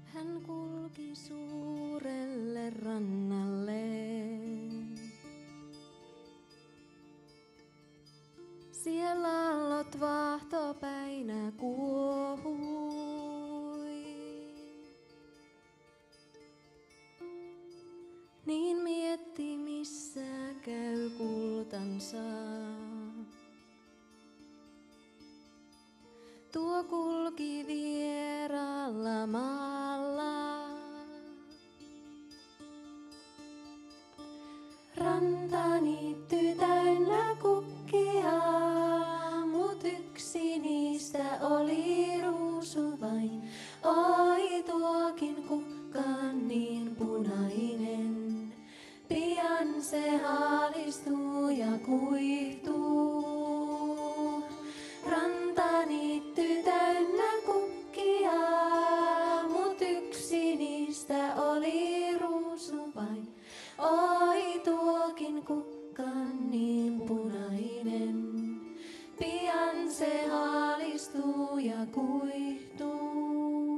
Hän kulki suurelle rannalle. Siellä aallot vaahtopäinä kuohui. Niin mietti, missä käy kultansa. Tuo kulki vieraalla maalla. Rantaniitty täynnä kukkia, mut yksi niistä oli ruusu vain. Oi, tuokin kukka on niin punainen, pian se haalistuu ja kuihtuu. Rantaniitty täynnä kukkia, mut yksi niistä oli ruusu vain. Oi, tuokin kukka on niin punainen, pian se haalistuu ja kuihtuu.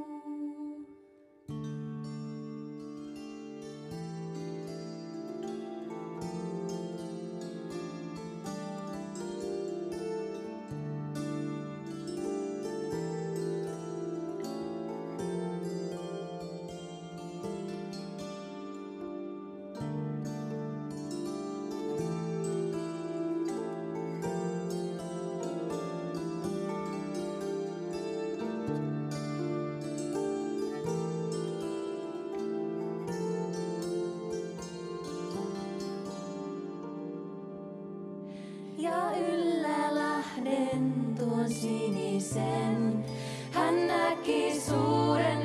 Ja yllä Lahden tuon sinisen hän näki suuren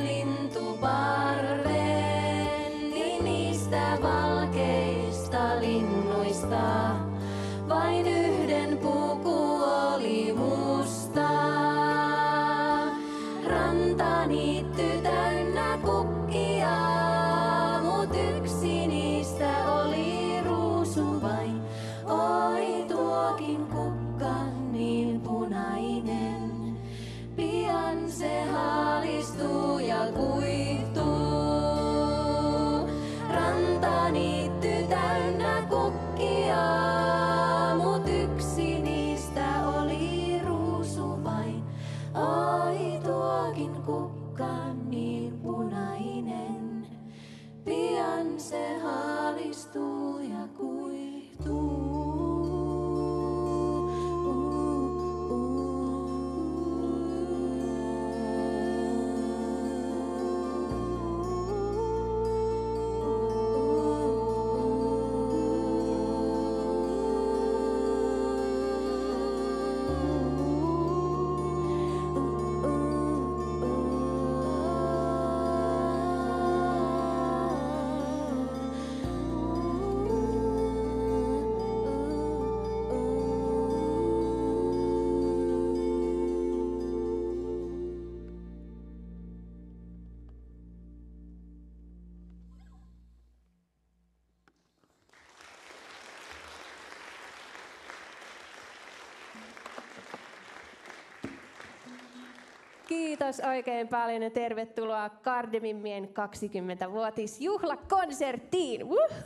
lintuparven, niin niistä valkeista linnuista vain yhden puku oli musta. Rantaniitty täynnä kukkia, mut yksi niistä oli ruusu vain. Oi, tuokin kukka niin punainen, pian se haalistuu ja kuihtuu. Rantaniitty täynnä kukkia, mut yksi niistä oli ruusu vain. Oi, tuokin kukka niin punainen, pian se haalistuu ja kuihtuu. Kiitos oikein paljon ja tervetuloa Kardemimmien 20-vuotisjuhlakonserttiin.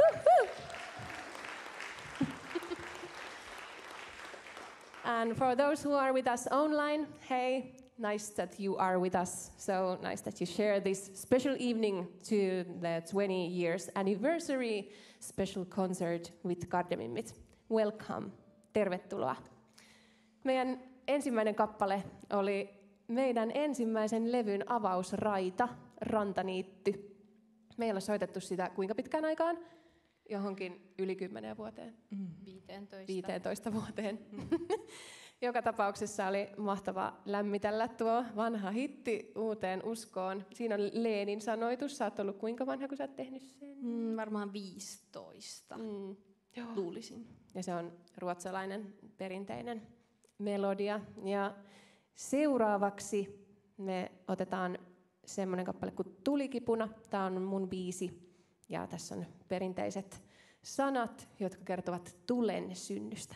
And for those who are with us online, hey, nice that you are with us. So nice that you share this special evening to the 20 years anniversary special concert with Kardemimmit. Welcome. Tervetuloa. Meidän ensimmäinen kappale oli meidän ensimmäisen levyn avausraita, Rantaniitty. Meillä on soitettu sitä kuinka pitkään aikaan? Johonkin yli 10 vuoteen. 15 vuoteen. Joka tapauksessa oli mahtava lämmitellä tuo vanha hitti uuteen uskoon. Siinä on Leenin sanoitus. Sä oot ollut kuinka vanha, kun sä oot tehnyt sen? Varmaan 15. Luulisin. Ja se on ruotsalainen perinteinen melodia. Ja seuraavaksi me otetaan semmoinen kappale kuin Tulikipuna. Tämä on mun biisi ja tässä on perinteiset sanat, jotka kertovat tulen synnystä.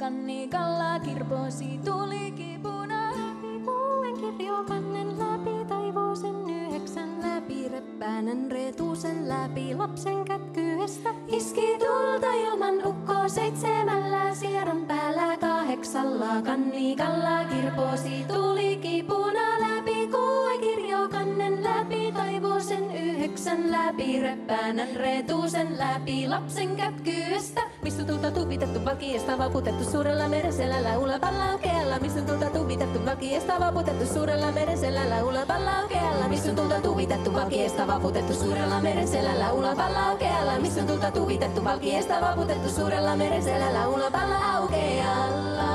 kannikalla kirposi tuli kipuna. Läpi 6 kirjokannen läpi taivuusen 9 läpi reppäänen retusen läpi lapsen kätkyhestä. Iski tulta ilman ukko 7 sierron päällä 8 kannikalla kirposi tuli kipuna. Läpi 6 kirjokannen läpi taivuusen 9 läpi reppäänen retusen läpi lapsen kätkyhestä. Missä tulta tupitettu valkiesta vaputettu suurella merenselällä ulapalla okealla. Missä tulta tupitettu valkiesta vaputettu suurella merenselällä ulapalla okealla. Missä tulta tupitettu valkiesta vaputettu suurella merenselällä ulapalla okealla. Missä tulta tupitettu valkiesta vaputettu suurella merenselällä ulapalla okealla.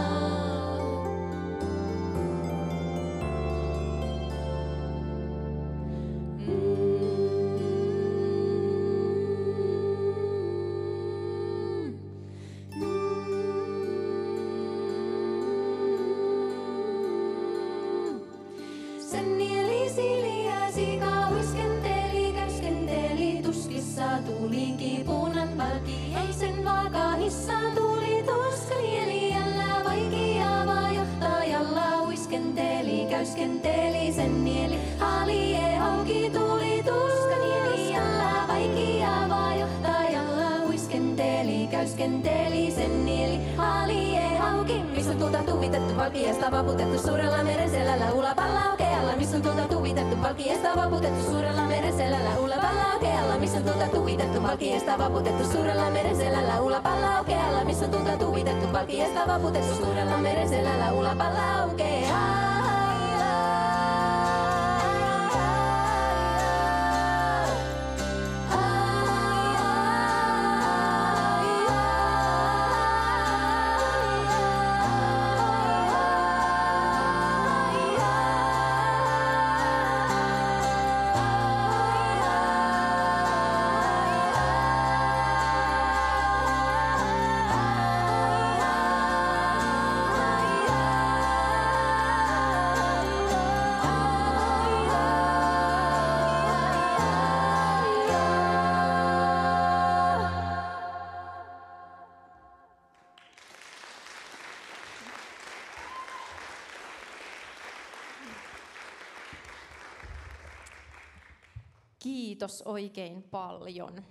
Tuli kipunan valkiaisen vaakahissa tuli tuskanieli jällä vaikeava johtajalla uiskenteli käyskenteli sen nieli halie hauki tuli tuskanieli jällä vaikeava johtajalla uiskenteli käyskenteli sen nieli halie hauki. Missä tulta tuvitettu valkiasta vaputettu suurella merenselällä ulapalla okealla. Missä tulta tuvitettu valkiasta vaputettu suurella merenselällä ulapalla okealla. Missä tulta tuvitettu valkiasta vaputettu suurella merenselällä ulapalla okealla. Missä tulta tuvitettu valkiasta vaputettu suurella merenselällä ulapalla okealla. Kiitos oikein paljon.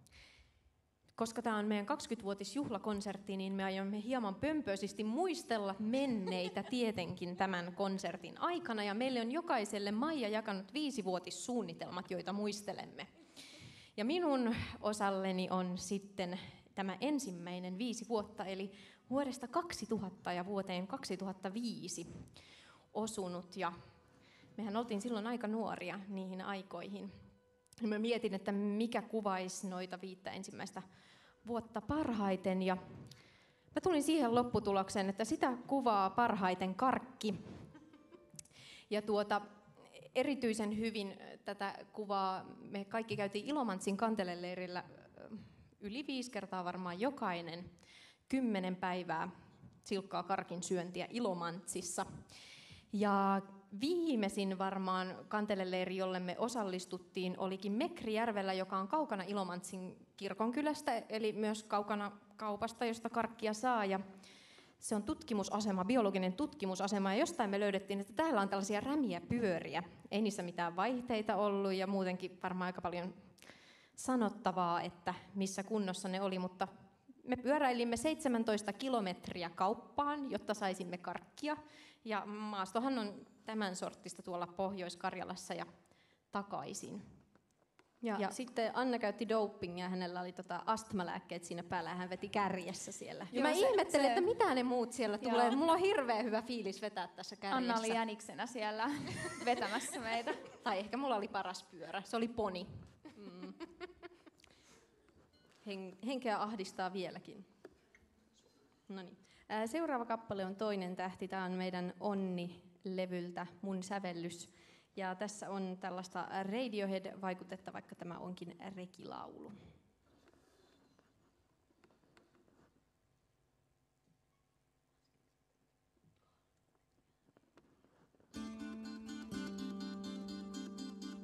Koska tämä on meidän 20-vuotisjuhlakonsertti, niin me aiomme hieman pömpöisesti muistella menneitä tietenkin tämän konsertin aikana. Ja meille on jokaiselle Maija jakanut 5-vuotissuunnitelmat, joita muistelemme. Ja minun osalleni on sitten tämä ensimmäinen 5 vuotta, eli vuodesta 2000 ja vuoteen 2005 osunut. Ja mehän oltiin silloin aika nuoria niihin aikoihin. Mä mietin, että mikä kuvaisi noita 5 ensimmäistä vuotta parhaiten. Ja mä tulin siihen lopputulokseen, että sitä kuvaa parhaiten karkki. Ja erityisen hyvin tätä kuvaa me kaikki käytiin Ilomantsin kanteleleirillä yli 5 kertaa varmaan jokainen 10 päivää silkkaa karkin syöntiä Ilomantsissa. Ja viimeisin varmaan kanteleleiri, jolle me osallistuttiin, olikin Mekrijärvellä, joka on kaukana Ilomantsin kirkonkylästä, eli myös kaukana kaupasta, josta karkkia saa. Ja se on tutkimusasema, biologinen tutkimusasema, ja jostain me löydettiin, että täällä on tällaisia rämiä pyöriä. Ei niissä mitään vaihteita ollut, ja muutenkin varmaan aika paljon sanottavaa, että missä kunnossa ne oli, mutta me pyöräilimme 17 kilometriä kauppaan, jotta saisimme karkkia. Ja maastohan on tämän sorttista tuolla Pohjois-Karjalassa ja takaisin. Ja sitten Anna käytti dopingia, hänellä oli astmalääkkeet siinä päällä ja hän veti kärjessä siellä. Ja mä ihmettelin, että mitä ne muut siellä tulee. Mulla on hirveän hyvä fiilis vetää tässä kärjessä. Anna oli jäniksenä siellä vetämässä meitä. Tai ehkä mulla oli paras pyörä, se oli poni. Henkeä ahdistaa vieläkin. Noniin. Seuraava kappale on Toinen tähti. Tämä on meidän Onni-levyltä mun sävellys. Ja tässä on tällaista Radiohead-vaikutetta, vaikka tämä onkin rekilaulu.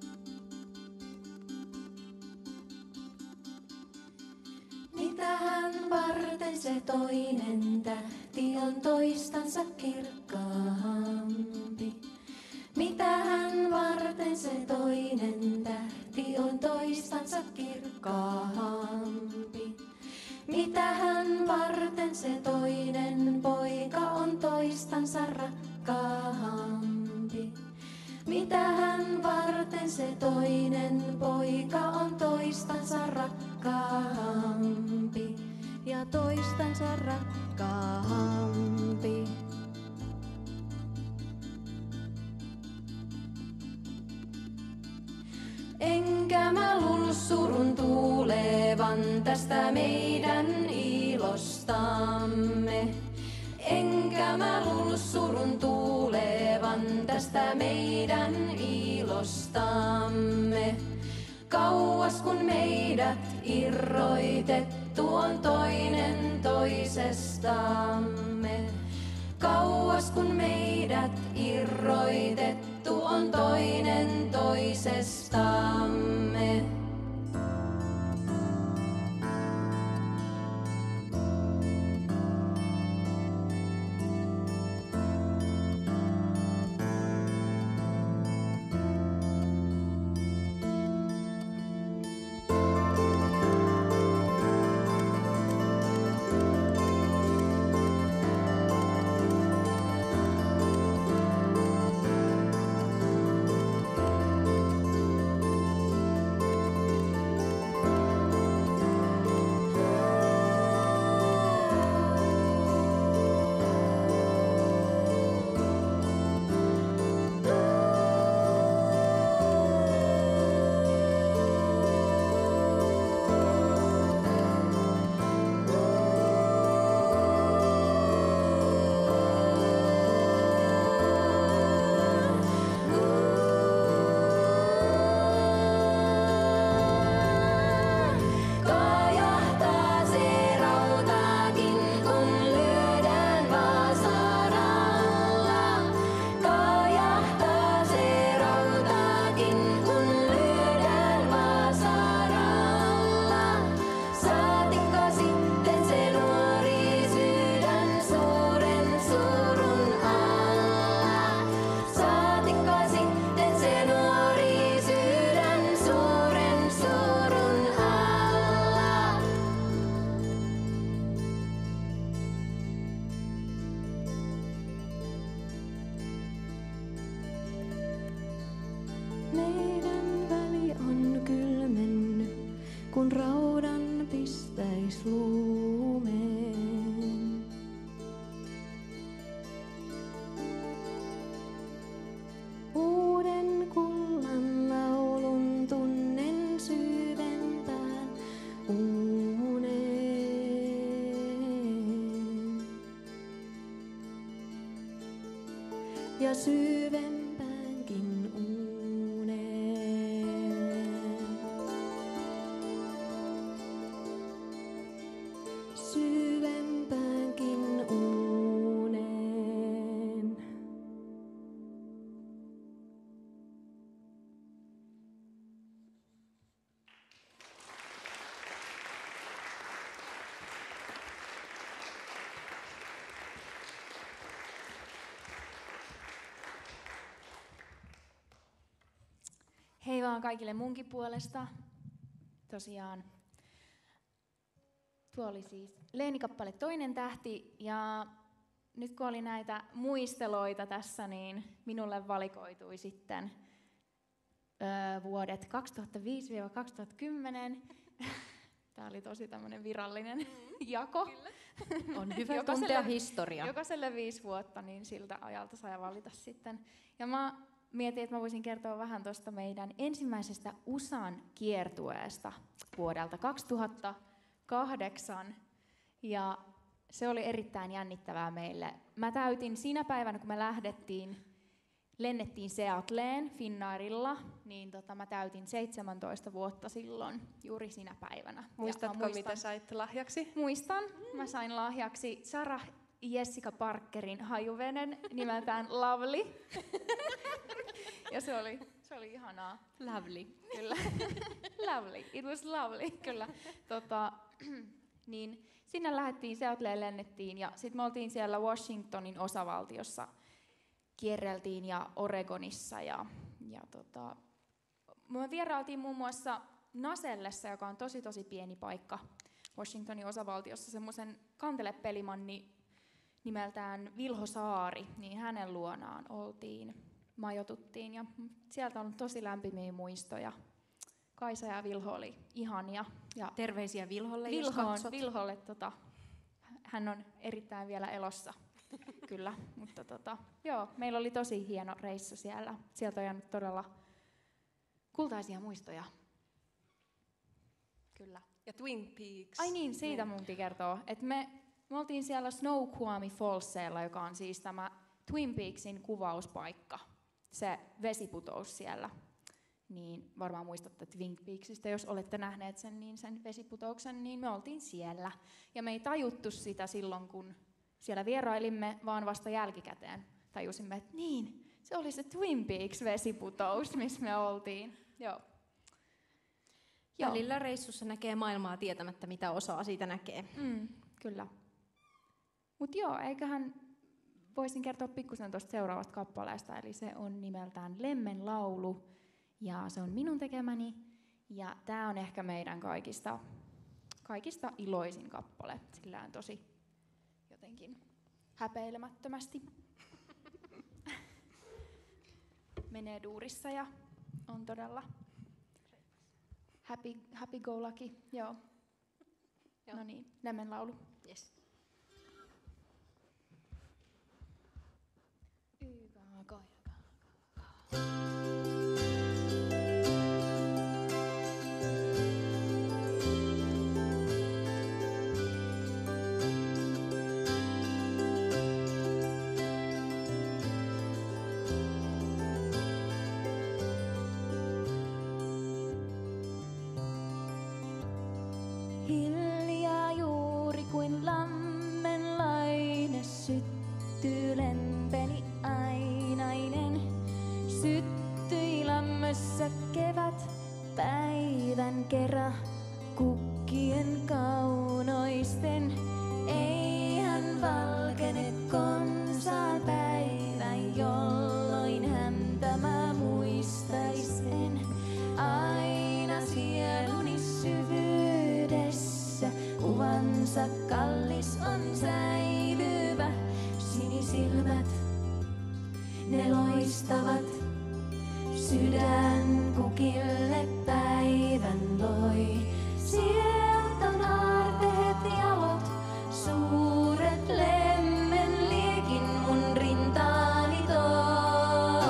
Mitähän varten se toinen tähti on toistansa kirkkaampi? Mitähän varten se toinen tähti on toistansa kirkkaampi? Mitähän varten se toinen poika on toistansa rakkaampi? Mitähän varten se toinen poika on toistansa rakkaampi ja toistansa rakkaampi? Enkä mä luullut surun tuulevan tästä meidän ilostamme. Enkä mä luullut surun tuulevan tästä meidän ilostamme. Kauas kun meidät irroitettu on toinen toisestamme. Kauas kun meidät irroitettu on toinen toisestamme. Meidän väli on kylmennyt, kun raudan pistäis luumeen. Uuden kullan laulun tunnen syvempään uneen. Ja syvempäänkin uneen. Syvempäänkin uneen. Hei vaan kaikille munkin puolesta. Tosiaan tuo oli siis Leeni-kappale Toinen tähti, ja nyt kun oli näitä muisteloita tässä, niin minulle valikoitui sitten vuodet 2005-2010. Tämä oli tosi tämmöinen virallinen jako. On hyvä tuntea historia. Jokaiselle 5 vuotta, niin siltä ajalta sai valita sitten. Ja mä mietin, että mä voisin kertoa vähän tuosta meidän ensimmäisestä USAn kiertueesta vuodelta 2008. Ja se oli erittäin jännittävää meille. Mä täytin siinä päivänä, kun me lennettiin Seattleen Finnairilla, niin mä täytin 17 vuotta silloin, juuri sinä päivänä. Muistatko, mitä sait lahjaksi? Muistan. Mä sain lahjaksi Sarah Jessica Parkerin hajuveden nimeltään Lovely. Ja se oli ihanaa. Lovely. Kyllä. Lovely. It was lovely. Kyllä. Niin sinne lähdettiin, Seattleen lennettiin ja sitten me oltiin siellä Washingtonin osavaltiossa, kierreltiin ja Oregonissa ja me vierailtiin muun muassa Nasellessa, joka on tosi pieni paikka Washingtonin osavaltiossa, semmoisen kantelepelimanni nimeltään Vilho Saari, niin hänen luonaan majoituttiin ja sieltä on tosi lämpimiä muistoja. Kaisa ja Vilho oli ihania. Ja terveisiä Vilholle, jos katsot. Vilholle, hän on erittäin vielä elossa, kyllä. Mutta joo, meillä oli tosi hieno reissu siellä. Sieltä on jäänyt todella kultaisia muistoja. Kyllä. Ja Twin Peaks. Ai niin, siitä mun piti kertoa. Että me oltiin siellä Snoqualmie Fallsilla, joka on siis tämä Twin Peaksin kuvauspaikka. Se vesiputous siellä. Niin varmaan muistatte Twin Peaksista, jos olette nähneet sen vesiputouksen, niin me oltiin siellä. Ja me ei tajuttu sitä silloin, kun siellä vierailimme, vaan vasta jälkikäteen tajusimme, että niin, se oli se Twin Peaks vesiputous, missä me oltiin. Joo. Välillä reissussa näkee maailmaa tietämättä, mitä osaa siitä näkee. Kyllä. Mut joo, eiköhän voisin kertoa pikkusen tuosta seuraavasta kappaleesta, eli se on nimeltään Lemmen laulu. Ja se on minun tekemäni, ja tämä on ehkä meidän kaikista iloisin kappale. Sillä on tosi jotenkin häpeilemättömästi. Menee duurissa ja on todella happy go lucky. Joo. No niin, Lemmen laulu. Yes. Hiljaa juuri kuin lammenlaine syttyy lempeni ainainen. Syttyi lämmössä kevät päivän kerran kukkien kaunoisten. Ei hän valkene konsaan päivän, jolloin häntä mä muistaisen. Aina sieluni syvyydessä kuvansa kallis on säilyvä. Sinisilmät, ne loistavat, sydän kukille päivän loi. Sieltä on aarteet jalot, suuret lemmen liekin mun rintaani toi.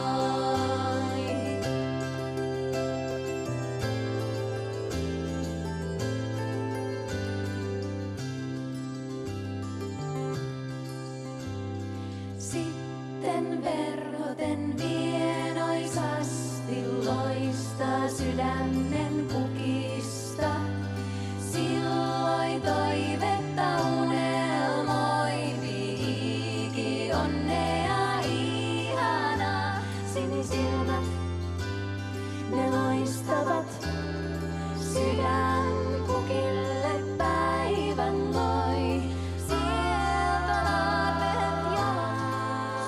Sitten verhoten vienoisasti loistaa sydämen kukista. Silloin toivetta unelmoi piiki onnea ihanaa. Sinisilmät, ne loistavat, sydän kukille päivän loi. Sieltä aarteet jalot,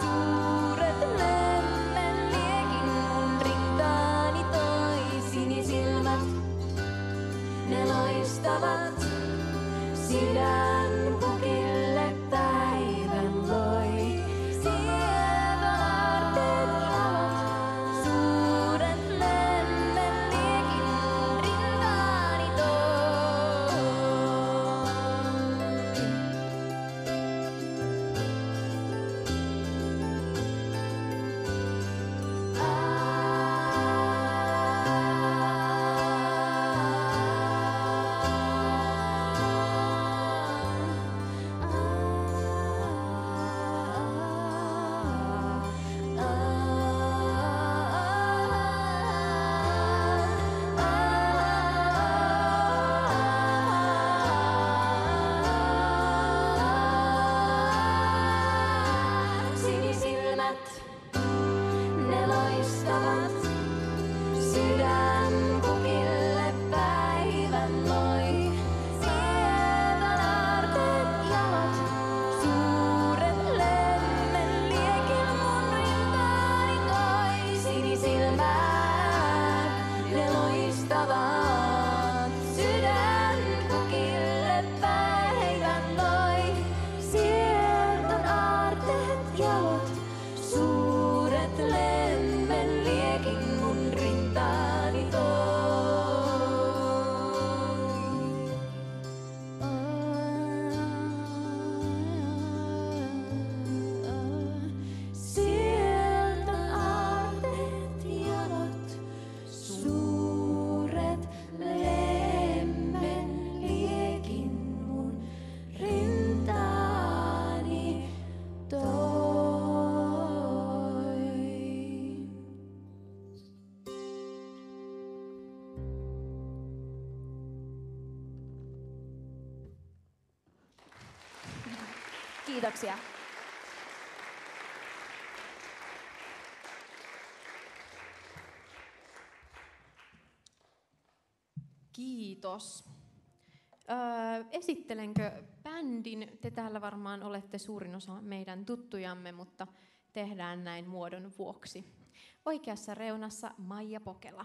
suuret lemmen liekin mun rintaani toi. Sinisilmät, Kiitoksia. Kiitos. Esittelenkö bändin? Te täällä varmaan olette suurin osa meidän tuttujamme, mutta tehdään näin muodon vuoksi. Oikeassa reunassa Maija Pokela.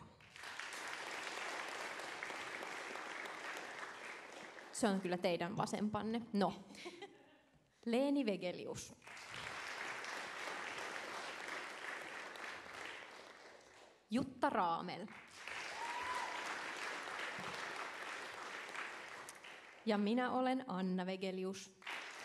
Se on kyllä teidän vasempanne. No. Leeni Vegelius. Jutta Raamel. Ja minä olen Anna Vegelius.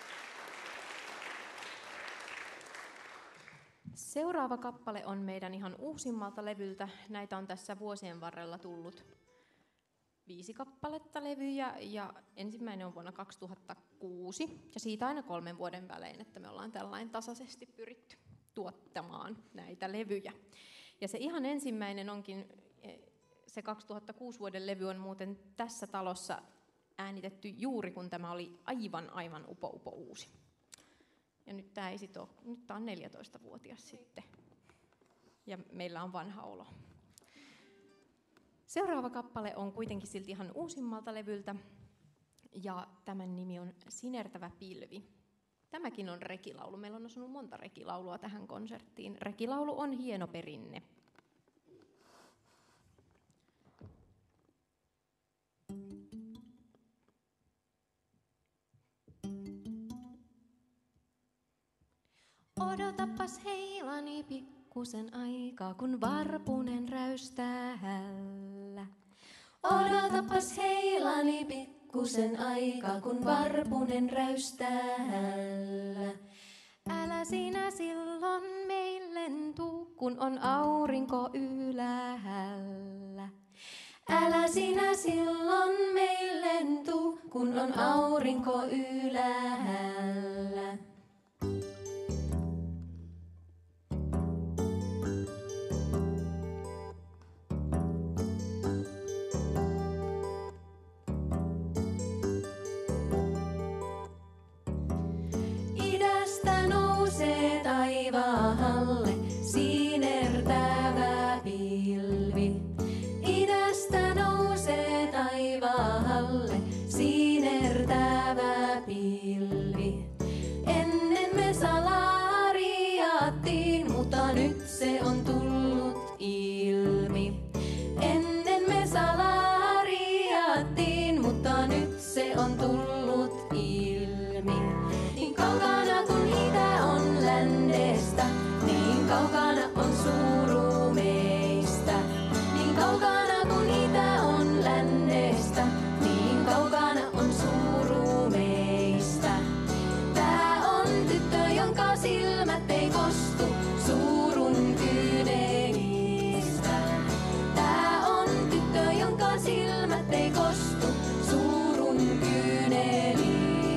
Seuraava kappale on meidän ihan uusimmalta levyltä. Näitä on tässä vuosien varrella tullut 5 kappaletta levyjä ja ensimmäinen on vuonna 2006 ja siitä aina 3 vuoden välein, että me ollaan tällainen tasaisesti pyritty tuottamaan näitä levyjä. Ja se ihan ensimmäinen onkin, se 2006 vuoden levy on muuten tässä talossa äänitetty juuri kun tämä oli aivan upo uusi. Ja nyt tämä ei sit ole, nyt tämä on 14-vuotias sitten ja meillä on vanha olo. Seuraava kappale on kuitenkin silti ihan uusimmalta levyltä ja tämän nimi on Sinertävä pilvi. Tämäkin on rekilaulu. Meillä on osunut monta rekilaulua tähän konserttiin. Rekilaulu on hieno perinne. Odotapas heilani pikkusen aikaa, kun varpunen räystää hällä. Odotapas heilani pikkusen aikaa, kun varpunen räystää hällä. Älä sinä silloin meille tuu, kun on aurinko ylhäällä. Älä sinä silloin meille tuu, kun on aurinko ylhäällä. Idästä nousee taivaalle sinertävä pilvi. Idästä nousee taivaalle sinertävä pilvi. Ennen me salariattiin, mutta nyt se on tullut ilmi. Ennen me salariattiin, mutta nyt se on tullut ilmi. Niin kaukana kun itä on lännestä, niin kaukana on suru meistä. Niin kaukana kun itä on lännestä, niin kaukana on suru meistä. Tää on tyttö, jonka silmät ei kostu surun kyynelistä. Tää on tyttö, jonka silmät ei kostu surun kyynelistä.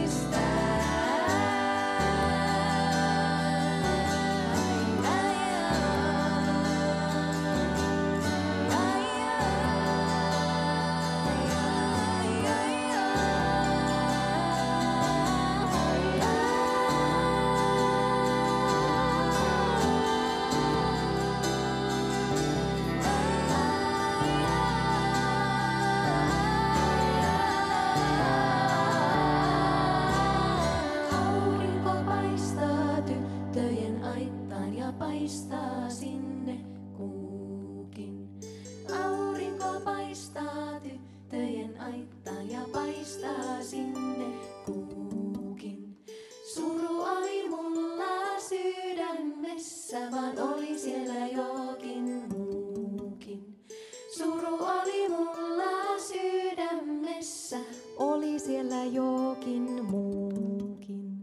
Aurinko paistaa tyttöjen aittaan ja paistaa sinne kuukin. Aurinko paistaa tyttöjen aittaan ja paistaa sinne kuukin. Suru oli mulla sydämessä, vaan oli siellä jokin muukin. Suru oli mulla sydämessä, oli siellä jokin muukin.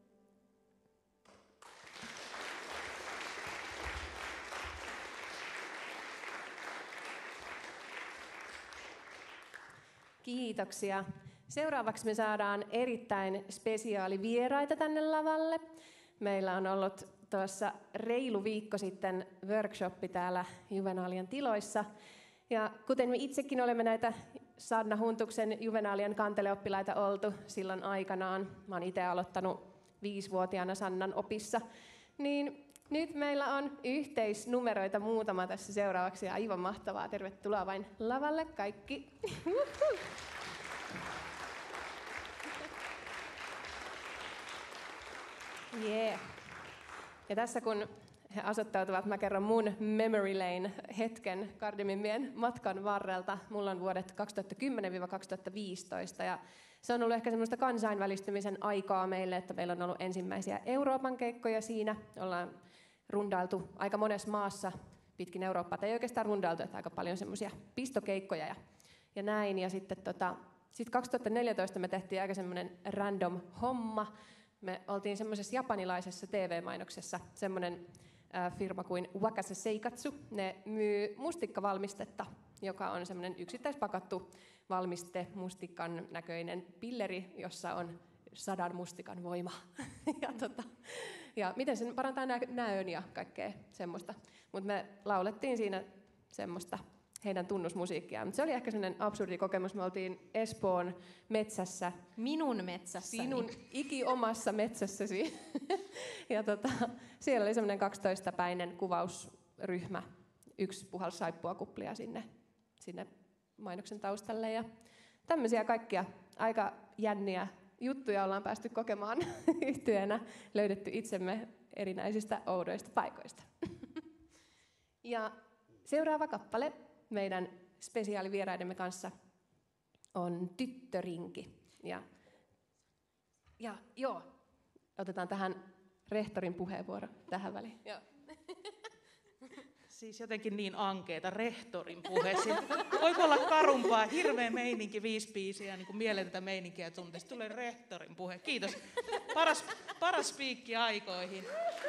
Kiitoksia. Seuraavaksi me saadaan erittäin spesiaalivieraita tänne lavalle. Meillä on ollut tuossa reilu viikko sitten workshoppi täällä Juvenalian tiloissa. Ja kuten me itsekin olemme näitä Sanna Huntuksen Juvenalian kanteleoppilaita oltu silloin aikanaan. Mä oon itse aloittanut 5-vuotiaana Sannan opissa. Niin nyt meillä on yhteisnumeroita muutama tässä seuraavaksi ja aivan mahtavaa. Tervetuloa vain lavalle kaikki. Yeah. Ja tässä kun he asettautuvat, mä kerron mun memory lane hetken Kardemimmien matkan varrelta. Mulla on vuodet 2010-2015 ja se on ollut ehkä semmoista kansainvälistymisen aikaa meille, että meillä on ollut ensimmäisiä Euroopan keikkoja siinä. Ollaan rundailtu aika monessa maassa pitkin Eurooppaa, tai ei oikeastaan rundailtu, että aika paljon semmoisia pistokeikkoja ja näin. Ja sitten sit 2014 me tehtiin aika semmoinen random homma. Me oltiin semmoisessa japanilaisessa TV-mainoksessa, semmoinen firma kuin Wakase Seikatsu. Ne myy mustikkavalmistetta, joka on semmoinen yksittäispakattu valmiste, mustikan näköinen pilleri, jossa on 100 mustikan voima. Ja miten se parantaa näön ja kaikkea semmoista. Mutta me laulettiin siinä semmoista heidän tunnusmusiikkiaan. Mut se oli ehkä sellainen absurdi kokemus. Me oltiin Espoon metsässä. Minun metsässäni. Sinun ikiomassa metsässäsi. Ja siellä oli semmoinen 12-päinen kuvausryhmä. Yksi puhalsi saippuakuplia sinne mainoksen taustalle. Ja tämmöisiä kaikkia aika jänniä juttuja ollaan päästy kokemaan yhtyeenä. Löydetty itsemme erinäisistä oudoista paikoista. Ja seuraava kappale meidän spesiaalivieraidemme kanssa on Tyttörinki. Ja joo, otetaan tähän rehtorin puheenvuoro tähän väliin. Joo. Siis jotenkin niin ankeeta rehtorin puhe. Voiko olla karumpaa, hirveä meininki, 5 biisiä, niin kuin mieletöntä meininkiä tunteesta. Tulee rehtorin puhe. Kiitos. Paras spiikki aikoihin.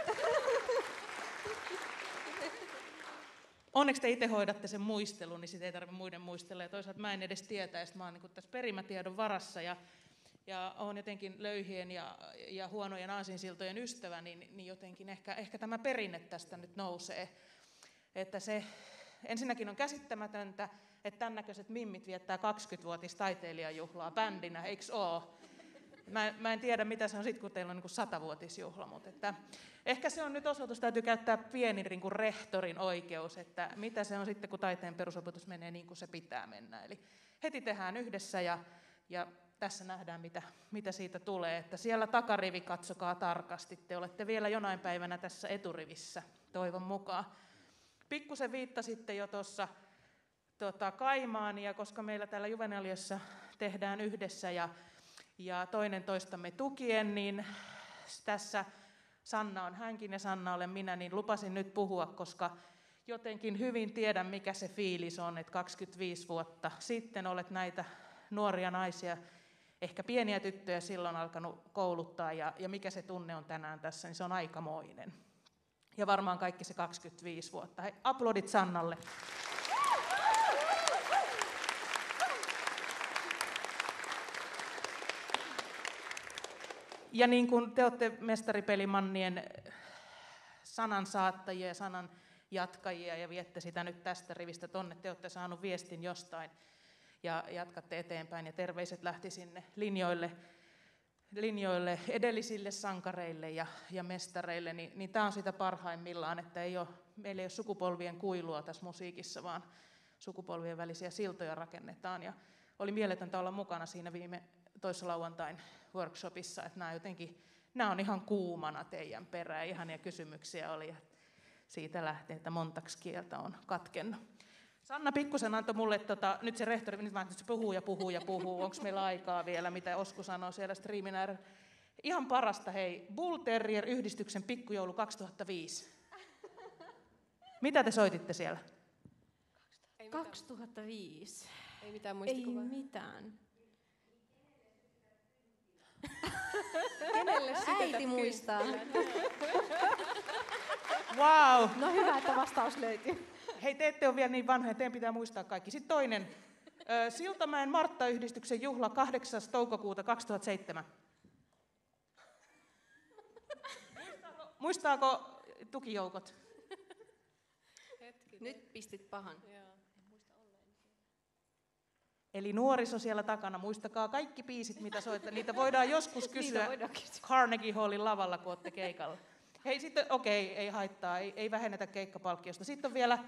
Onneksi te itse hoidatte sen muistelun, niin sitä ei tarvitse muiden muistella. Ja toisaalta mä en edes tietää, että mä oon niin tässä perimätiedon varassa ja oon jotenkin löyhien ja huonojen aasinsiltojen ystävä, niin jotenkin ehkä tämä perinne tästä nyt nousee. Että se ensinnäkin on käsittämätöntä, että tämän näköiset mimmit viettää 20-vuotis taiteilijajuhlaa bändinä, eikö oo? Mä en tiedä, mitä se on sitten, kun teillä on niin 100-vuotisjuhla, mutta että ehkä se on nyt osoitus, täytyy käyttää pienin niin kuin rehtorin oikeus, että mitä se on sitten, kun taiteen perusopetus menee niin kuin se pitää mennä. Eli heti tehdään yhdessä ja tässä nähdään, mitä siitä tulee. Että siellä takarivi, katsokaa tarkasti, te olette vielä jonain päivänä tässä eturivissä, toivon mukaan. Pikkusen viittasitte jo tuossa Kaimaania, koska meillä täällä Juvenaliassa tehdään yhdessä ja toinen toistamme tukien, niin tässä Sanna on hänkin ja Sanna olen minä, niin lupasin nyt puhua, koska jotenkin hyvin tiedän, mikä se fiilis on, että 25 vuotta sitten olet näitä nuoria naisia, ehkä pieniä tyttöjä silloin alkanut kouluttaa ja mikä se tunne on tänään tässä, niin se on aikamoinen. Ja varmaan kaikki se 25 vuotta. Hei, aplodit Sannalle. Ja niin kuin te olette mestaripelimannien sanansaattajia ja sanan jatkajia ja viette sitä nyt tästä rivistä tonne, te olette saanut viestin jostain ja jatkatte eteenpäin ja terveiset lähti sinne linjoille edellisille sankareille ja mestareille, niin tämä on sitä parhaimmillaan, että meillä ei ole sukupolvien kuilua tässä musiikissa, vaan sukupolvien välisiä siltoja rakennetaan. Ja oli mieletöntä olla mukana siinä toissa lauantain workshopissa, että nämä on ihan kuumana teidän perään, ihania kysymyksiä oli, ja siitä lähtee, että montaks kieltä on katkennut. Sanna pikkusen antoi mulle, nyt se rehtori, nyt se puhuu ja puhuu ja puhuu, onko meillä aikaa vielä, mitä Osku sanoo siellä striimin äärellä. Ihan parasta, hei, Bull Terrier-yhdistyksen pikkujoulu 2005. Mitä te soititte siellä? 2005. Ei mitään muistikuvaa. Ei mitään. Kenelle Äiti muistaa. Wow. No hyvä, että vastaus löytyi. Hei, te ette ole vielä niin vanhoja, teidän pitää muistaa kaikki. Sitten toinen. Siltamäen Martta-yhdistyksen juhla 8. toukokuuta 2007. Muistaako tukijoukot? Nyt pistit pahan. Joo. Eli nuoriso siellä takana, muistakaa kaikki biisit, mitä soittaa. Niitä voidaan joskus kysyä Carnegie Hallin lavalla, kun olette keikalla. Hei, sitten, ei haittaa, ei vähennetä keikkapalkkiosta. Sitten on vielä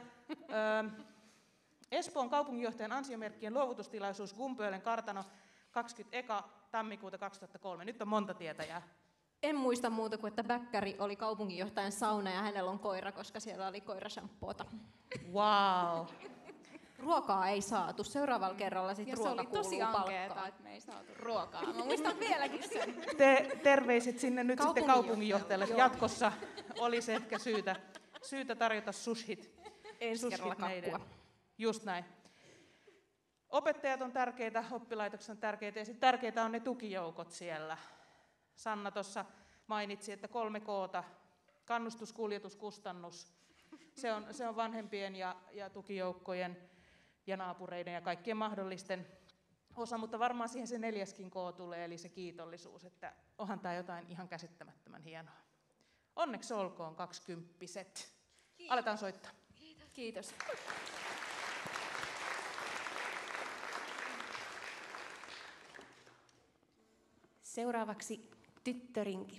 Espoon kaupunginjohtajan ansiomerkkien luovutustilaisuus Gumpölen kartano 21. tammikuuta 2003. Nyt on monta tietäjää. En muista muuta kuin, että Bäkkäri oli kaupunginjohtajan sauna ja hänellä on koira, koska siellä oli koirashampoota. Wow. Ruokaa ei saatu. Seuraavalla kerralla sitten ruoka kuuluu tosi ankeeta, että me ei saatu ruokaa. Mä muistan vieläkin sen. Terveiset sinne nyt sitten kaupunginjohtajalle. Jatkossa olisi ehkä syytä tarjota sushit. Ensi kerralla kakkua. Just näin. Opettajat on tärkeitä, oppilaitokset on tärkeitä ja sitten tärkeitä on ne tukijoukot siellä. Sanna tuossa mainitsi, että 3 K:ta, kannustus, kuljetus, kustannus. Se on vanhempien ja tukijoukkojen ja naapureiden ja kaikkien mahdollisten osa, mutta varmaan siihen se 4. K tulee, eli se kiitollisuus, että onhan tämä jotain ihan käsittämättömän hienoa. Onneksi olkoon 20-vuotiaat. Aletaan soittaa. Kiitos. Seuraavaksi tyttörinki.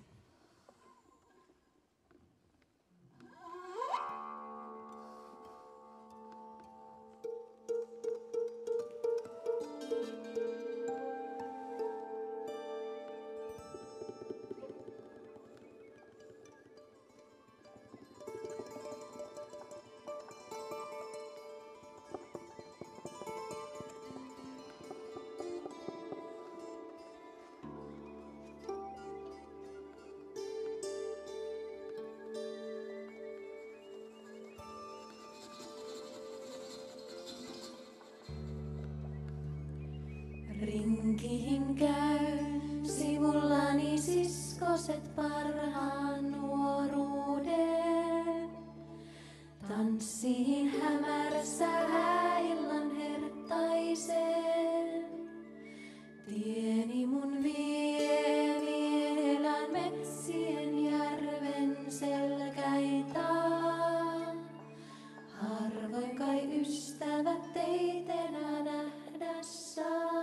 Rinkiin käy sivullani siskoset parhaan nuoruuden. Tanssiin hämärässä hääillan herttaiseen. Tieni mun vie mielän metsien järven selkäitaan. Harvoin kai ystävät teitä enää nähdä saa.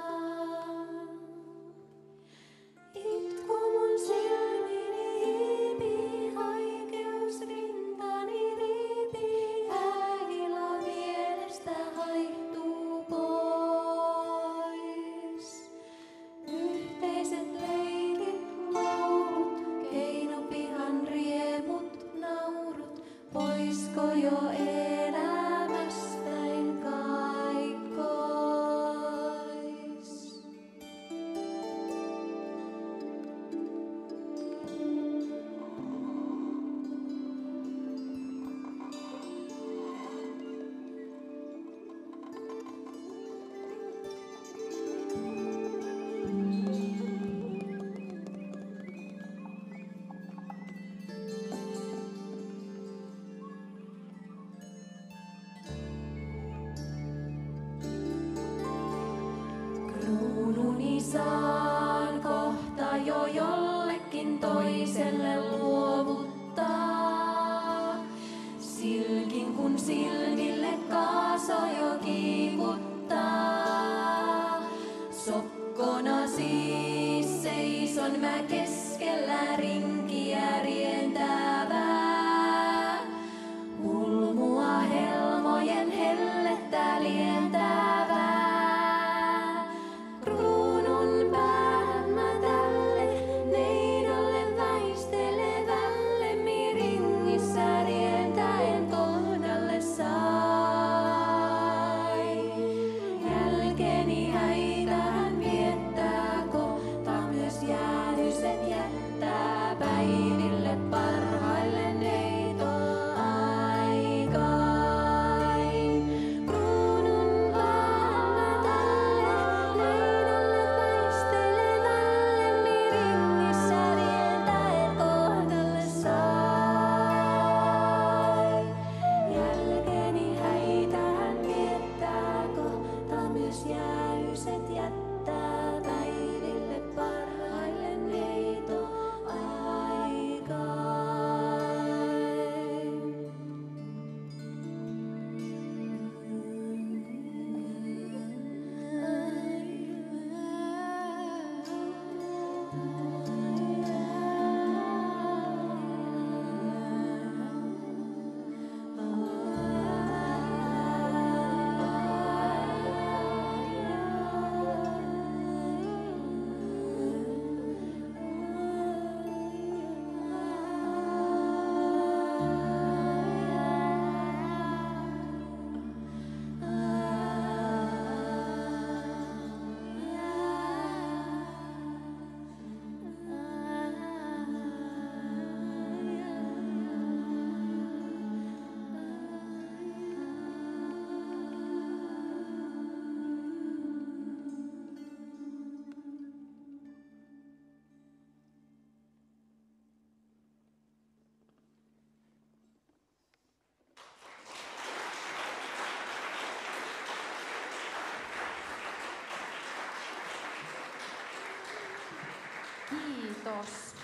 Itku mun silmini hiipii, haikeus rintani riipii, Kiitos.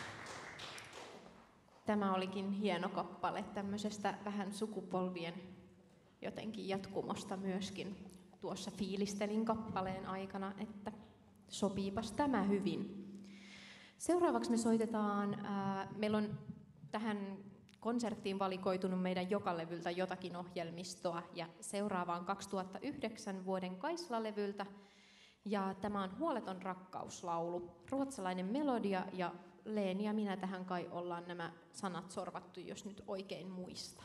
Tämä olikin hieno kappale tämmöisestä vähän sukupolvien jotenkin jatkumosta myöskin. Tuossa fiilistelin kappaleen aikana, että sopiipas tämä hyvin. Seuraavaksi me soitetaan, meillä on tähän konserttiin valikoitunut meidän joka levyltä jotakin ohjelmistoa ja seuraavaan 2009 vuoden Kaisla-levyltä. Ja tämä on Huoleton rakkauslaulu, ruotsalainen melodia ja Leeni ja minä tähän kai ollaan nämä sanat sorvattu, jos nyt oikein muistan.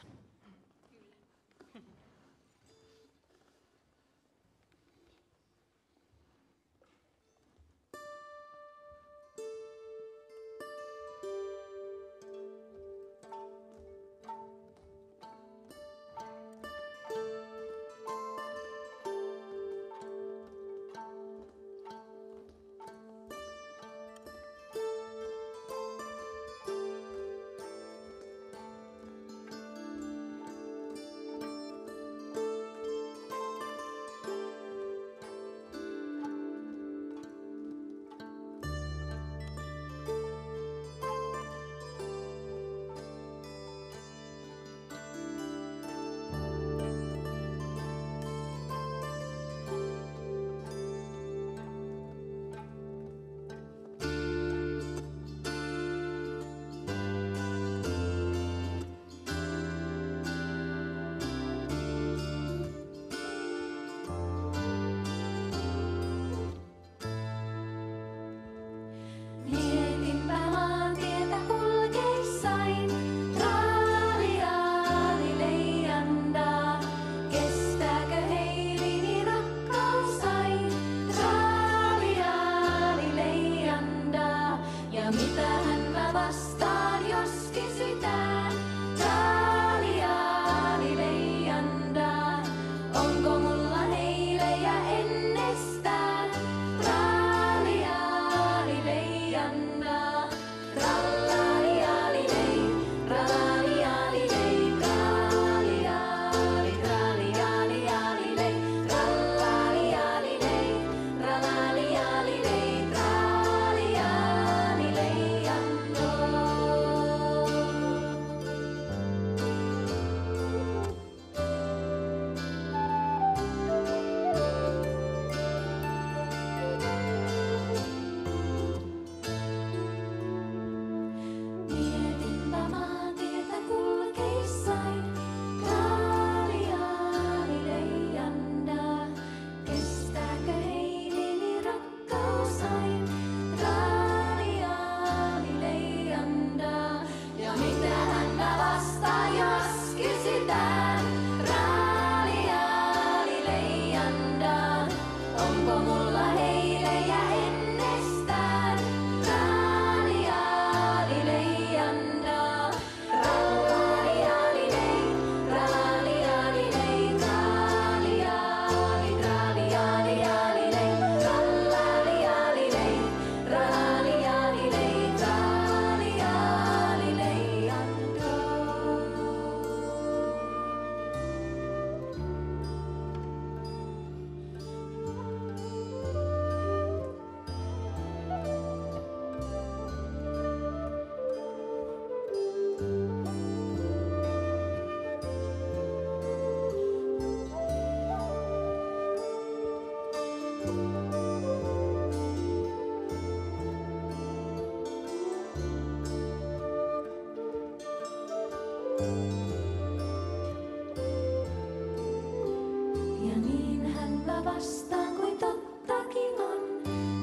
Ja niinhän mä vastaan kuin tottakin on.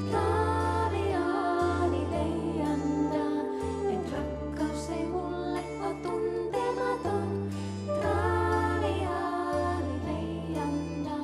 Traaliaali leijanda, et rakkaus ei mulle oo tuntematon. Traaliaali leijanda.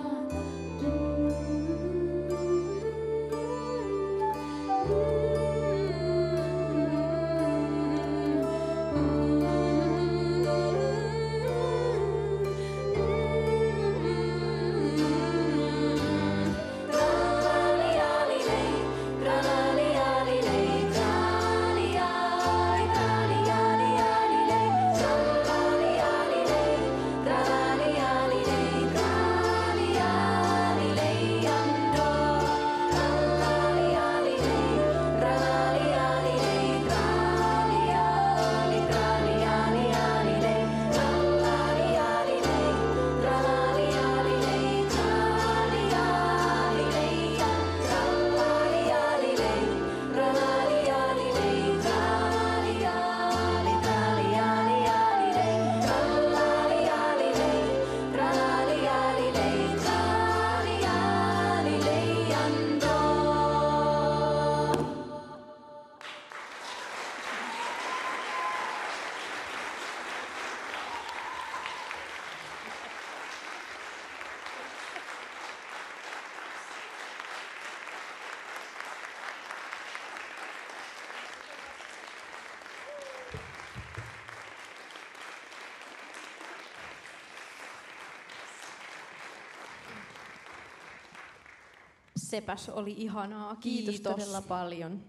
Sepäs oli ihanaa. Kiitos todella paljon.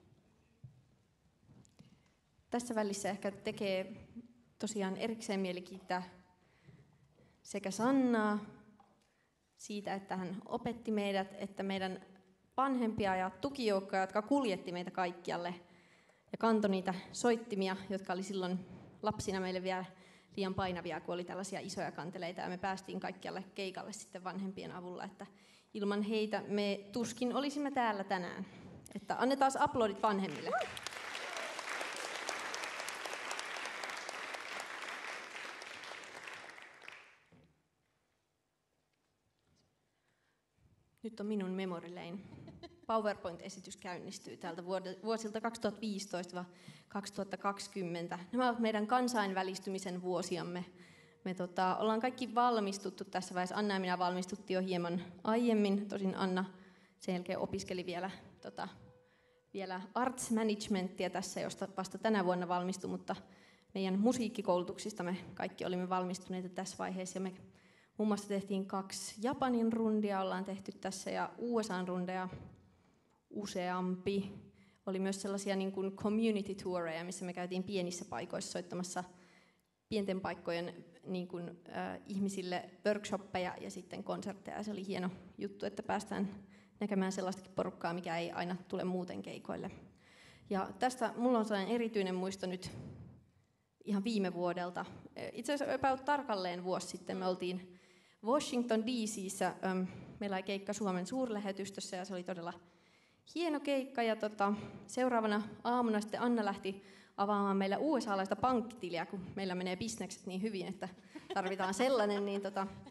Tässä välissä ehkä tekee tosiaan erikseen mieli kiittää sekä Sannaa siitä, että hän opetti meidät, että meidän vanhempia ja tukijoukkoja, jotka kuljetti meitä kaikkialle ja kantoi niitä soittimia, jotka oli silloin lapsina meille vielä liian painavia, kun oli tällaisia isoja kanteleita, ja me päästiin kaikkialle keikalle sitten vanhempien avulla, että ilman heitä me tuskin olisimme täällä tänään. Että annetaan aplodit vanhemmille. Nyt on minun memory lane. PowerPoint-esitys käynnistyy täältä vuosilta 2015-2020. Nämä ovat meidän kansainvälistymisen vuosiamme. Me ollaan kaikki valmistuttu tässä vaiheessa. Anna ja minä valmistuttiin jo hieman aiemmin. Tosin Anna sen jälkeen opiskeli vielä arts managementia tässä, josta vasta tänä vuonna valmistui, mutta meidän musiikkikoulutuksista me kaikki olimme valmistuneita tässä vaiheessa. Ja me muun muassa tehtiin 2 Japanin rundia, ollaan tehty tässä, ja USAn rundeja useampi. Oli myös sellaisia niin kuin community toureja, missä me käytiin pienissä paikoissa soittamassa pienten paikkojen niin kuin, ihmisille workshoppeja ja sitten konsertteja. Ja se oli hieno juttu, että päästään näkemään sellaistakin porukkaa, mikä ei aina tule muuten keikoille. Ja tästä mulla on sellainen erityinen muisto nyt ihan viime vuodelta. Itse asiassa about tarkalleen vuosi sitten me oltiin Washington DC:ssä. Meillä oli keikka Suomen suurlähetystössä ja se oli todella hieno keikka. Ja seuraavana aamuna sitten Anna lähti avaamaan meillä USA-laista pankkitiliä, kun meillä menee bisnekset niin hyvin, että tarvitaan sellainen. Niin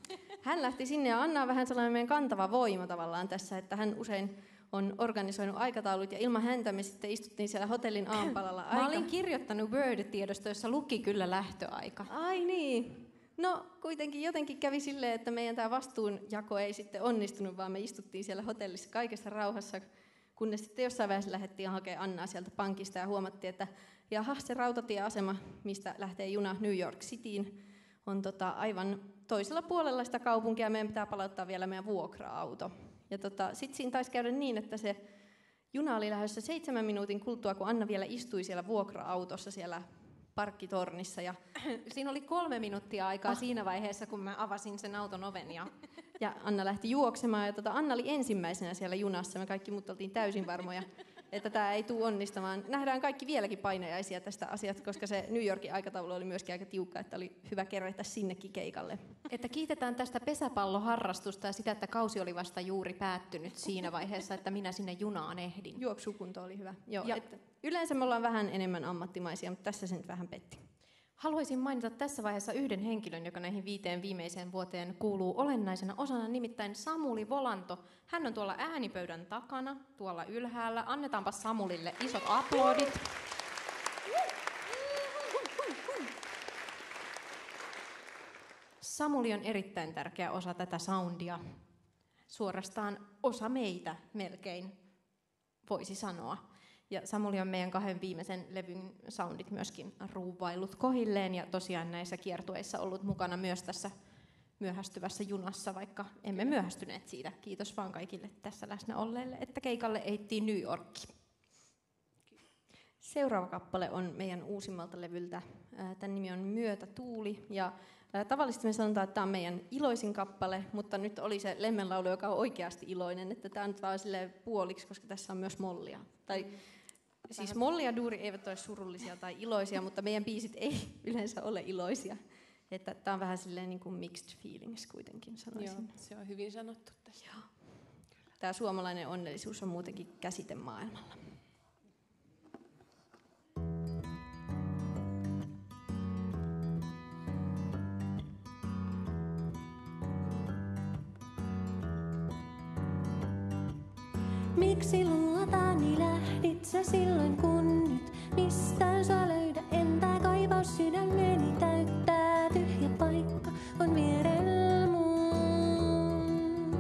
hän lähti sinne ja Anna on vähän sellainen meidän kantava voima tavallaan tässä, että hän usein on organisoinut aikataulut ja ilman häntä me sitten istuttiin siellä hotellin aamupalalla. Mä olin kirjoittanut Word-tiedosto, jossa luki kyllä lähtöaika. Ai niin. No kuitenkin jotenkin kävi silleen, että meidän tämä vastuunjako ei sitten onnistunut, vaan me istuttiin siellä hotellissa kaikessa rauhassa, kunnes sitten jossain vaiheessa lähdettiin hakemaan Annaa sieltä pankista ja huomattiin, että jaha, se rautatieasema, mistä lähtee juna New York Cityin, on aivan toisella puolella sitä kaupunkia ja meidän pitää palauttaa vielä meidän vuokra-auto. Ja sitten siinä taisi käydä niin, että se juna oli lähdössä 7 minuutin kuluttua, kun Anna vielä istui siellä vuokra-autossa siellä parkkitornissa. Ja siinä oli 3 minuuttia aikaa siinä vaiheessa, kun mä avasin sen auton oven. Ja Anna lähti juoksemaan ja Anna oli ensimmäisenä siellä junassa. Me kaikki muut oltiin täysin varmoja, että tämä ei tule onnistamaan. Nähdään kaikki vieläkin painajaisia tästä asiasta, koska se New Yorkin aikataulu oli myöskin aika tiukka, että oli hyvä kerätä sinnekin keikalle. Että kiitetään tästä pesäpalloharrastusta ja sitä, että kausi oli vasta juuri päättynyt siinä vaiheessa, että minä sinne junaan ehdin. Juoksukunto oli hyvä. Joo, yleensä me ollaan vähän enemmän ammattimaisia, mutta tässä se nyt vähän petti. Haluaisin mainita tässä vaiheessa yhden henkilön, joka näihin 5 viimeiseen vuoteen kuuluu olennaisena osana, nimittäin Samuli Volanto. Hän on tuolla äänipöydän takana, tuolla ylhäällä. Annetaanpa Samulille isot aplodit. Samuli on erittäin tärkeä osa tätä soundia. Suorastaan osa meitä melkein, voisi sanoa. Ja Samuli on meidän 2 viimeisen levyn soundit myöskin ruuvaillut kohilleen ja tosiaan näissä kiertueissa ollut mukana myös tässä myöhästyvässä junassa, vaikka emme myöhästyneet siitä. Kiitos vaan kaikille tässä läsnä olleille, että keikalle ehittiin New Yorkki. Seuraava kappale on meidän uusimmalta levyltä. Tämän nimi on Myötätuuli ja tavallisesti me sanotaan, että tämä on meidän iloisin kappale, mutta nyt oli se lemmenlaulu, joka on oikeasti iloinen, että tämä on vaan silleen puoliksi, koska tässä on myös mollia. Siis molli ja duuri eivät ole surullisia tai iloisia, mutta meidän biisit ei yleensä ole iloisia. Että tämä on vähän silleen niin kuin mixed feelings kuitenkin, sanoisin. Joo, se on hyvin sanottu tässä. Joo. Tämä suomalainen onnellisuus on muutenkin käsite maailmalla. Miksi luotani lähdit sä silloin kun nyt mistään sua löydä? Entä kaivaus sydämeni täyttää tyhjä paikka on vierellä mun.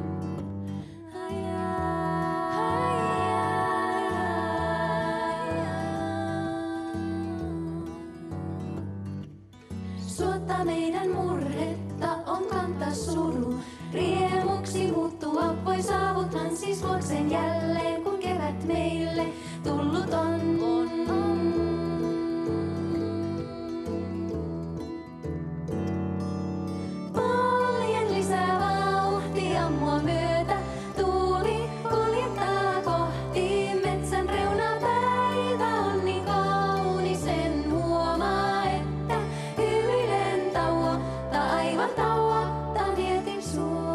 Suotta meidän murhetta on kantaa suru. Riemuksi muuttua voi saavuthan siis luokseen jälleen, kun kevät meille tullut on. Poljen lisää vauhtia mua myötä, tuuli kuljettaa kohti metsän reunapäivä on niin kaunis, sen huomaa, että hymyilen tauotta, aivan tauotta mietin sua.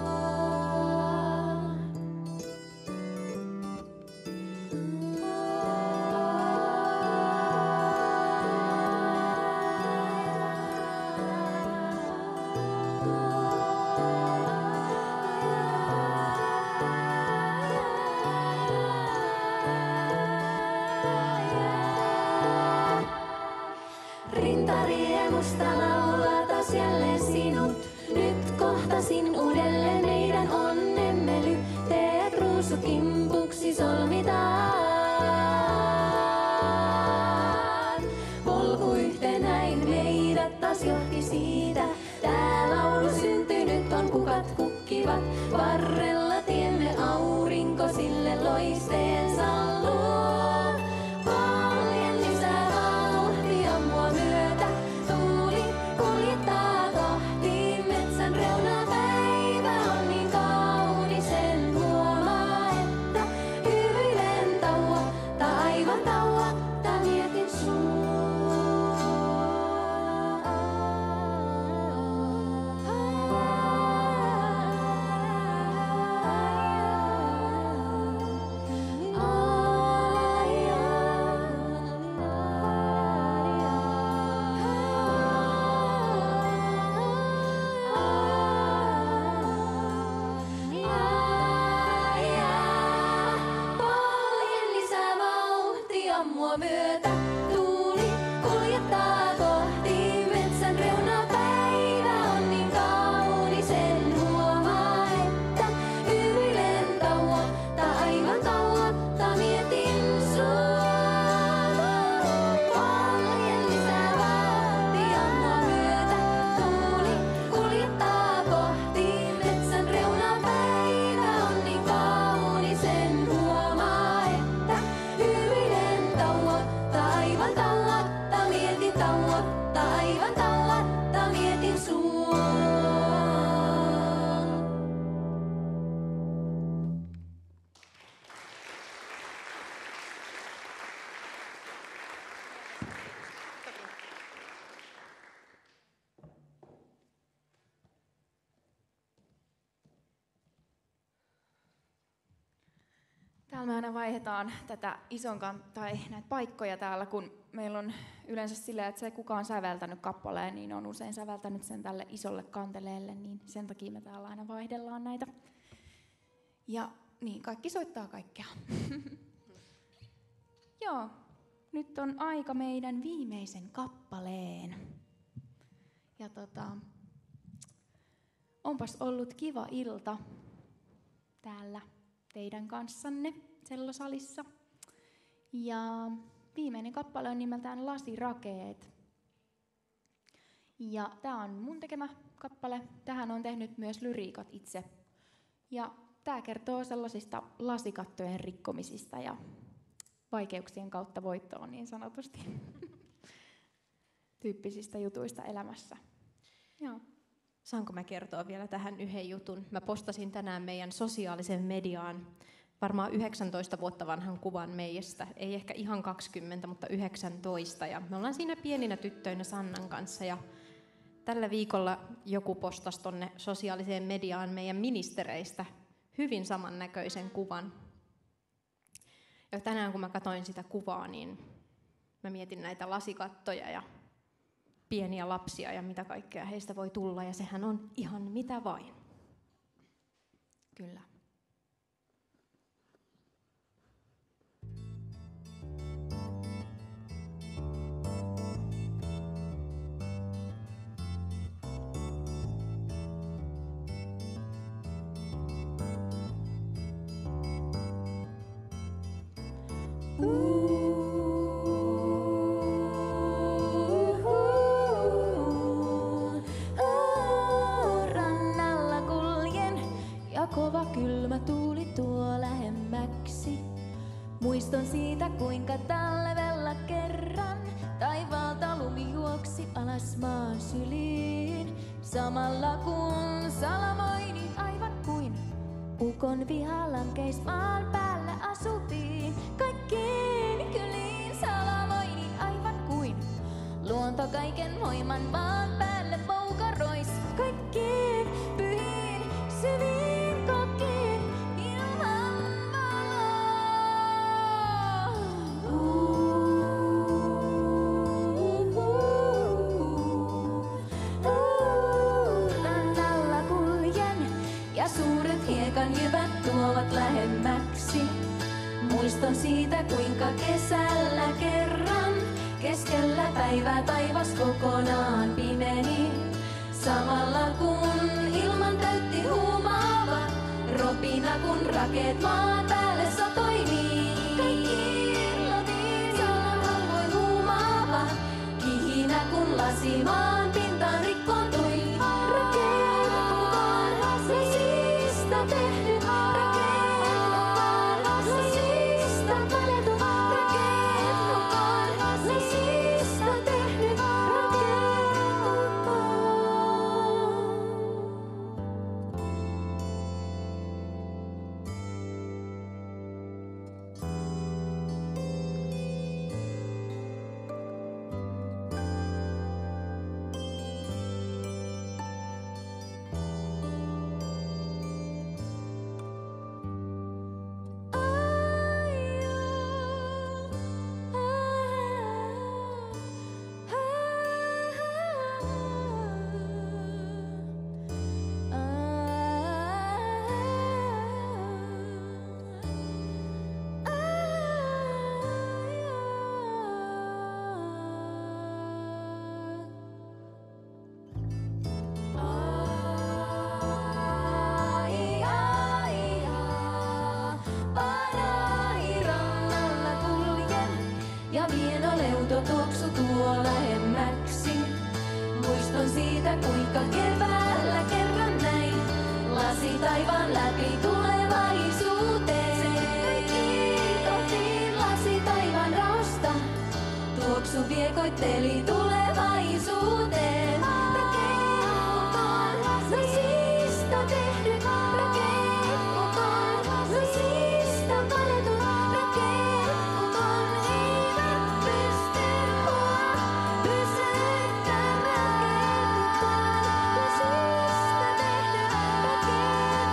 Rintariemusta laulaa taas jälleen sinut. Nyt kohtasin uudelleen meidän onnemme lyhteet ruusukimpuksi solmitaan. Polku yhtenäin meidät taas johti siitä. Tää laulu syntynyt on, kukat kukkivat varrella tiemme, aurinko sille loisteensa luo. Poljen lisää vauhtia mua myötä, tuuli kuljettaa kohti metsän reunapäivä on niin kaunis, sen huomaa, että hymyilen tauotta, aivan tauotta mietin sua. Poljen lisää vauhtia mua myötä, tuuli kuljettaa kohti metsän reunapäivä on niin kaunis, sen huomaa, että hymyilen tauotta, aivan tauotta mietin sua. Poljen lisää vauhtia mua myötä, tuuli kuljettaa kohti metsän reunapäivä on niin kaunis, sen huomaa, että hymyilen tauotta, aivan tauotta mietin tauotta, aivan tauotta mietin sua. Täällä me aina vaihdetaan tätä tai näitä paikkoja täällä, kun meillä on yleensä silleen, että se kuka on säveltänyt kappaleen, niin on usein säveltänyt sen tälle isolle kanteleelle, niin sen takia me täällä aina vaihdellaan näitä. Ja niin, kaikki soittaa kaikkea. Joo, nyt on aika meidän viimeisen kappaleen. Ja onpas ollut kiva ilta täällä teidän kanssanne Sellosalissa. Ja viimeinen kappale on nimeltään Lasirakeet. Ja tää on mun tekemä kappale. Tähän on tehnyt myös lyriikat itse. Ja tää kertoo sellaisista lasikattojen rikkomisista ja vaikeuksien kautta voittoon niin sanotusti. Tyyppisistä jutuista elämässä. Joo. Saanko mä kertoa vielä tähän yhden jutun? Mä postasin tänään meidän sosiaalisen mediaan varmaan 19 vuotta vanhan kuvan meistä. Ei ehkä ihan 20, mutta 19. Ja me ollaan siinä pieninä tyttöinä Sannan kanssa. Ja tällä viikolla joku postasi tonne sosiaaliseen mediaan meidän ministereistä hyvin samannäköisen kuvan. Ja tänään kun mä katsoin sitä kuvaa, niin mä mietin näitä lasikattoja ja pieniä lapsia ja mitä kaikkea heistä voi tulla, ja sehän on ihan mitä vain. Kyllä. Rannalla kuljen Muiston siitä, kuinka talvella kerran taivaalta lumi juoksi alas maan syliin. Samalla kun salamoinin aivan kuin ukon viha lankeis maan päällä asutiin. Kaikkiin kyliin salamoinin aivan kuin luonto kaiken voiman maan päälle poukarois. Kaikkiin pyhiin syviin kokiin ilman valoa. Rannalla kuljen ja suuret hiekan jyvät tuovat lähemmäksi. Muiston siitä, kuinka kesällä kerran keskellä päivää taivas kokonaan pimeni. Samalla kun ilman täytti huumaava ropina, kun rakeet maan päälle satoi niin. Kaikki irlotiin, samalla voi huumaava kihinä, kun lasi maan pintaan rikkoontui. Rakeet mukaan lasista tehty, rakeet mukaan lasista valettu, rakeet mukaan lasista tehty, rakeet mukaan. Ja vienoleuto tuoksu tuo lähemmäksi. Muiston siitä, kuinka keväällä kerran näin lasi taivaan läpi tulevaisuuteen. Kaikki kohtiin lasi taivaan raosta, tuoksu viekoitteli tulevaisuuteen. Rakeet mukaan lasista tehdy, rakeet mukaan lasista valettu, rakeet mukaan eivät pysty mua pysäyttämään. Lasista tehdy, rakeet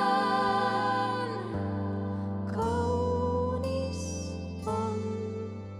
mukaan. Kaunis on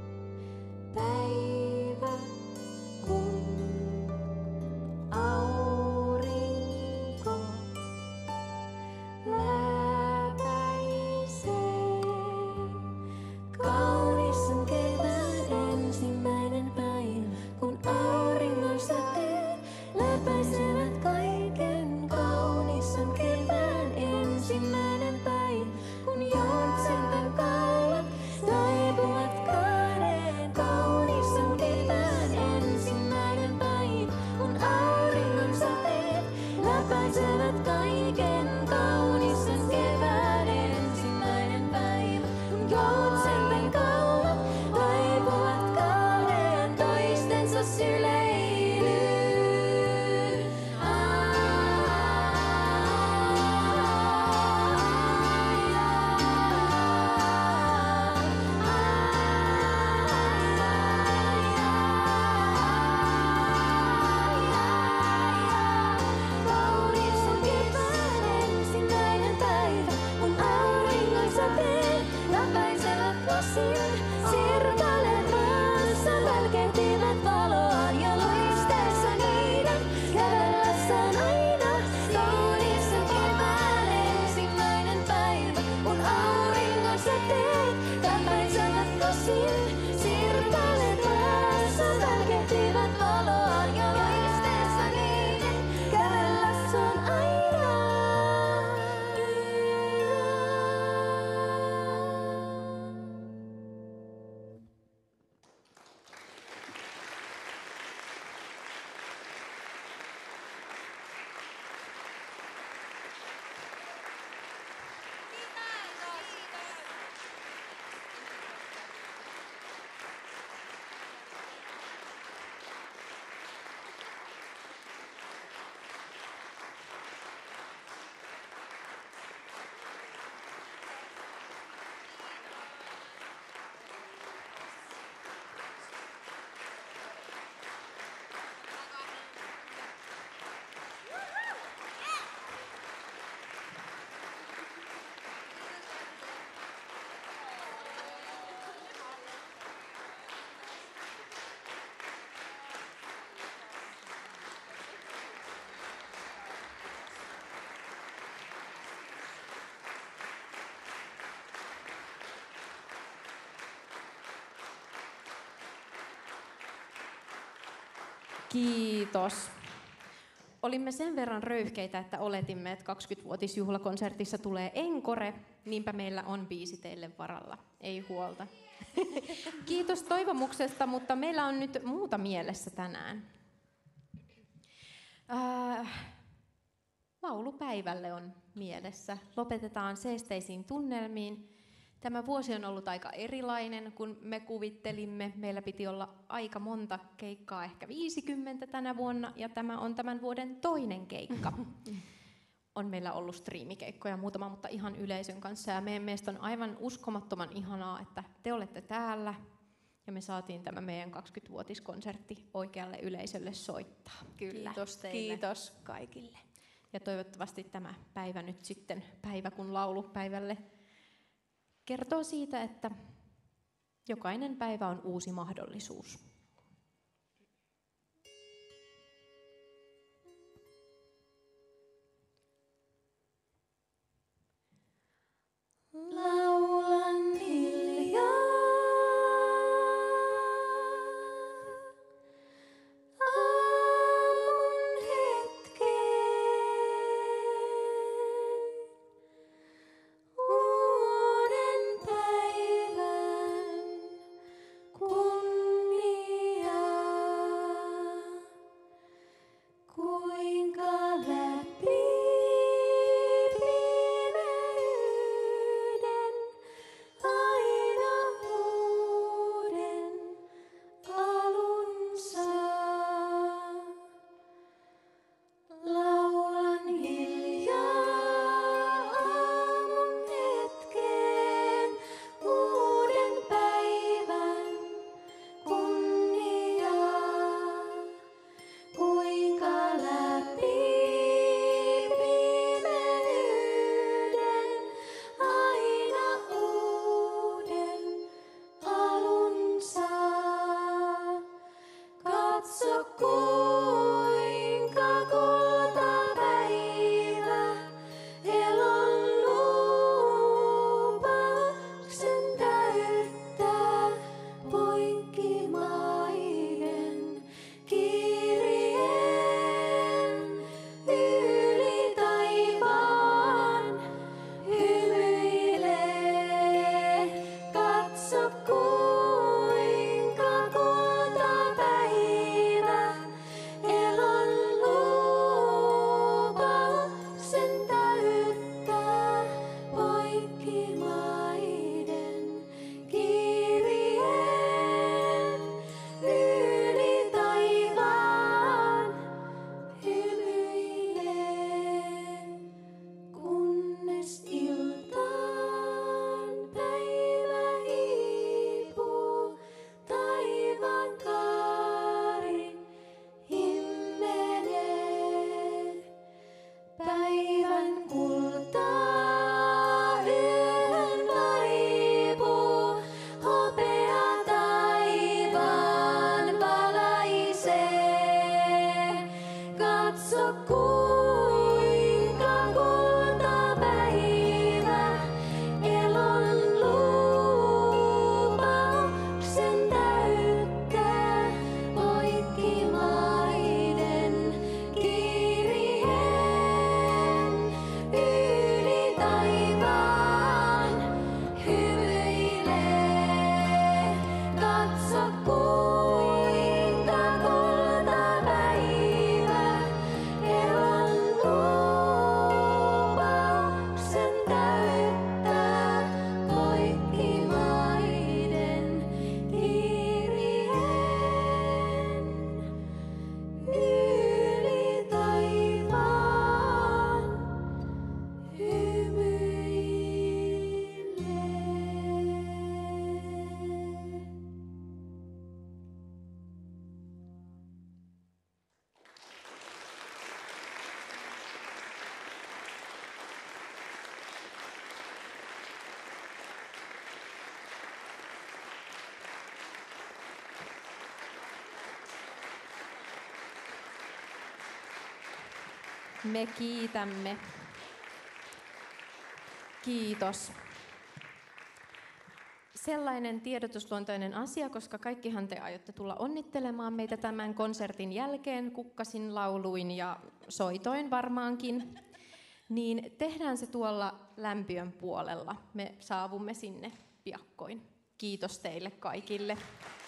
Kiitos. Olimme sen verran röyhkeitä, että oletimme, että 20-vuotisjuhlakonsertissa tulee encore, niinpä meillä on biisi teille varalla. Ei huolta. Kiitos toivomuksesta, mutta meillä on nyt muuta mielessä tänään. Laulupäivälle on mielessä. Lopetetaan seesteisiin tunnelmiin. Tämä vuosi on ollut aika erilainen, kun me kuvittelimme. Meillä piti olla aika monta keikkaa, ehkä 50 tänä vuonna, ja tämä on tämän vuoden toinen keikka. On meillä ollut striimikeikkoja muutama, mutta ihan yleisön kanssa. Ja meidän mielestä on aivan uskomattoman ihanaa, että te olette täällä, ja me saatiin tämä meidän 20-vuotiskonsertti oikealle yleisölle soittaa. Kyllä. Kiitos teille. Kiitos kaikille. Ja toivottavasti tämä päivä nyt sitten, päivä kun laulupäivälle, kertoo siitä, että jokainen päivä on uusi mahdollisuus. Laulan hiljaa. Aamun hetkeen. Uuden päivän kunniaa. Kuinka läpi pimeyden aina uuden alun saa. Laulan hiljaa aamun hetkeen uuden päivän kunniaa. Kuinka läpi pimeyden aina uuden alun saa. Katso kuinka kultapäivä elon lupauksen täyttää poikki maiden kirjeen yli taivaan hymyilee. Katso kuinka kultapäivä elon lupauksen täyttää poikki maiden kirjeen yli taivaan hymyilee. Kunnes iltaan päivä hiipuu, taivaan kaari himmenee. Päivän kultaa yöhön vaipuu, hopea taivaan valaisee. Katso kuinka kultapäivä elon lupauksen täyttää poikki maiden kirjeen yli taivaan hymyilee. Katso kuinka kultapäivä elon lupauksen täyttää poikki maiden kirjeen yli taivaan hymyilee. Me kiitämme. Kiitos. sellainen tiedotusluontoinen asia, koska kaikkihan te aiotte tulla onnittelemaan meitä tämän konsertin jälkeen, kukkasin, lauluin ja soitoin varmaankin, niin tehdään se tuolla lämpiön puolella. Me saavumme sinne piakkoin. Kiitos teille kaikille.